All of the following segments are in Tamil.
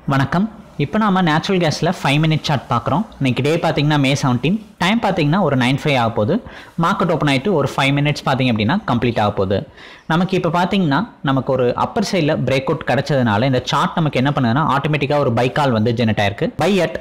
வணக்கம். இப்போ நாம நேச்சுரல் கேஸில் 5 மினிட் சார்ட் பார்க்குறோம். இன்றைக்கி டே பார்த்தீங்கன்னா May 17, டைம் பார்த்தீங்கன்னா ஒரு 9:05 ஆக போகுது. மார்க்கெட் ஓப்பன் ஆகிட்டு ஒரு 5 மினிட்ஸ் பார்த்தீங்க அப்படின்னா கம்ப்ளீட் ஆக போகுது. நமக்கு இப்போ பார்த்தீங்கன்னா நமக்கு ஒரு அப்பர் சைடில் பிரேக் அவுட் கிடச்சதுனால இந்த சார்ட் நமக்கு என்ன பண்ணுதுன்னா ஆட்டோமேட்டிக்காக ஒரு பை கால் வந்து ஜெனரேட் ஆயிருக்கு. பை அட்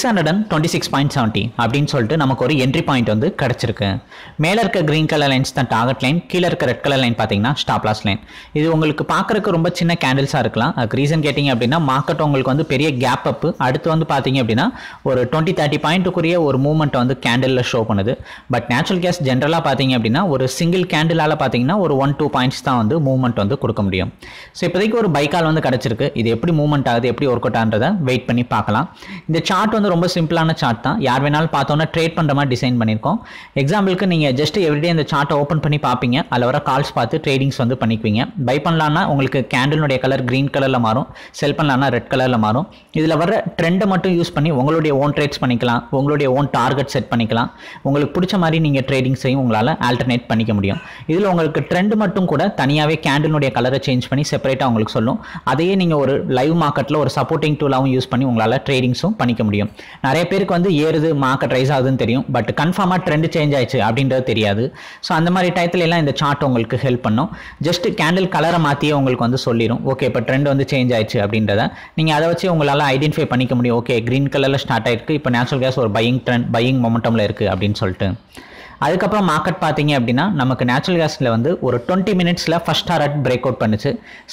626.70 அப்படின்னு சொல்லிட்டு நமக்கு ஒரு என்ட்ரி பாயிண்ட் வந்து கிடச்சிருக்கு. மேலே இருக்க கிரீன் கலர் லைன்ஸ் தான் டார்கெட் லைன், கீழே இருக்க ரெட் கலர் லைன் பார்த்தீங்கன்னா ஸ்டாப் லாஸ் லைன். இது உங்களுக்கு பார்க்குறதுக்கு ரொம்ப சின்ன கேண்டில்ஸாக இருக்கலாம். அதுக்கு ரீசன் கேட்டிங்க அப்படின்னா மார்க்கெட் உங்களுக்கு வந்து பெரிய கேப் அப் அடுத்து வந்து பார்த்தீங்க அப்படின்னா ஒரு 20-30 பாயிண்ட்டுக்குரிய ஒரு மூவ்மெண்ட் வந்து கேண்டிலில் ஷோ பண்ணுது. பட் நேச்சுரல் கேஸ் ஜென்ரலாக பார்த்தீங்க அப்படின்னா ஒரு சிங்கிள் கேண்டிலால் பார்த்தீங்கன்னா ஒரு 1-2 பாயிண்ட்ஸ் தான் வந்து மூவ்மெண்ட் வந்து கொடுக்க முடியும். ஸோ இப்போதைக்கு ஒரு பைக்கால் வந்து கிடச்சிருக்கு. இது எப்படி மூவ்மெண்ட் ஆகுது, எப்படி ஒர்க் அவுட் ஆகுறதை வெயிட் பண்ணி பார்க்கலாம். இந்த சார்ட் வந்து ரொம்ப சிம்பிளான சார்ட் தான். யார் வேணாலும் பார்த்தோன்னா ட்ரேட் பண்ணுற மாதிரி டிசைன் பண்ணியிருக்கோம். எக்ஸாம்பிளுக்கு நீங்கள் ஜஸ்ட் எவ்ரிடே இந்த சார்ட்டை ஓப்பன் பண்ணி பார்ப்பீங்க. அதில் வர கால்ஸ் பார்த்து ட்ரேடிங்ஸ் வந்து பண்ணிக்குவீங்க. பை பண்ணலான்னா உங்களுக்கு கேண்டிலுடைய கலர் க்ரீன் கலரில் மாறும், செல் பண்ணலான்னா ரெட் கலரில் மாறும். இதில் வர ட்ரெண்டை மட்டும் யூஸ் பண்ணி உங்களுடைய ஓன் ட்ரேட்ஸ் பண்ணிக்கலாம், உங்களுடைய ஓன் டார்கெட் செட் பண்ணிக்கலாம். உங்களுக்கு பிடிச்ச மாதிரி நீங்கள் ட்ரேடிங்ஸையும் உங்களால் ஆல்டர்னேட் பண்ணிக்க முடியும். இதில் உங்களுக்கு ட்ரெண்ட் மட்டும் கூட தனியாகவே கேண்டிலுடைய கலரை சேஞ்ச் பண்ணி செப்பரேட்டாக உங்களுக்கு சொல்லும். அதையே நீங்கள் ஒரு லைவ் மார்க்கெட்டில் ஒரு சப்போர்ட்டிங் டூலாகவும் யூஸ் பண்ணி உங்களால் ட்ரேடிங்ஸும் பண்ணிக்க முடியும். நிறைய பேருக்கு வந்து ஏறுது மார்க்கெட் ரைஸ் ஆகுதுன்னு தெரியும், பட் கன்ஃபார்மாக ட்ரெண்ட் சேஞ்ச் ஆயிடுச்சு அப்படின்றது தெரியாது. ஸோ அந்த மாதிரி டயத்துல எல்லாம் இந்த சார்ட் உங்களுக்கு ஹெல்ப் பண்ணும். ஜஸ்ட் கேண்டில் கலரை மாற்றியே உங்களுக்கு வந்து சொல்லிடும், ஓகே இப்போ ட்ரெண்ட் வந்து சேஞ்ச் ஆயிடுச்சு அப்படின்றத. நீங்கள் அதை வச்சு உங்களால் ஐடென்டிஃபை பண்ணிக்க முடியும். ஓகே கிரீன் கலரில் ஸ்டார்ட் ஆயிருக்கு, இப்போ நேச்சுரல் கேஸ் ஒரு பையிங் ட்ரெண்ட் பையிங் மொமெண்டமில் இருக்குது அப்படின்னு சொல்லிட்டு. அதுக்கப்புறம் மார்க்கெட் பார்த்தீங்க அப்படின்னா நமக்கு நேச்சுரல் கேஸில் வந்து ஒரு 20 மினிட்ஸில் ஃபஸ்ட் டாரட் பிரேக் அவுட் பண்ணுச்சு.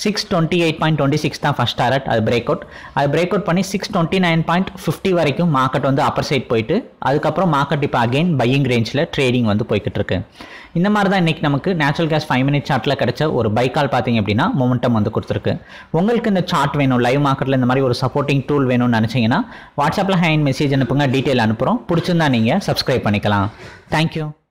628.26 தான் ஃபஸ்ட் டாரட், அது பிரேக் அவுட் பண்ணி 629.50 வரைக்கும் மார்க்கெட் வந்து அப்பர் சைட் போயிட்டு அதுக்கப்புறம் மார்க்கெட் இப்போ அகெயின் பையிங் ரேஞ்சில் ட்ரேடிங் வந்து போய்கிட்டு இருக்கு. இந்த மாதிரி தான் இன்றைக்கி நமக்கு நேச்சுரல் கேஸ் 5 மினிட் சார்ட்டில் கிடைச்ச ஒரு பை கால் பார்த்தீங்க அப்படின்னா மொமெண்டம் வந்து கொடுத்துருக்கு. உங்களுக்கு இந்த சார்ட் வேணும், லைவ் மார்க்கெட்டில் இந்த மாதிரி ஒரு சப்போர்ட்டிங் டூல் வேணும்னு நினச்சிங்கன்னா வாட்ஸ்அப்பில் ஹேண்ட் மெசேஜ் அனுப்புங்க, டீட்டெயில் அனுப்புகிறோம். பிடிச்சிருந்தா நீங்கள் சப்ஸ்கிரைப் பண்ணிக்கலாம். தேங்க்யூ.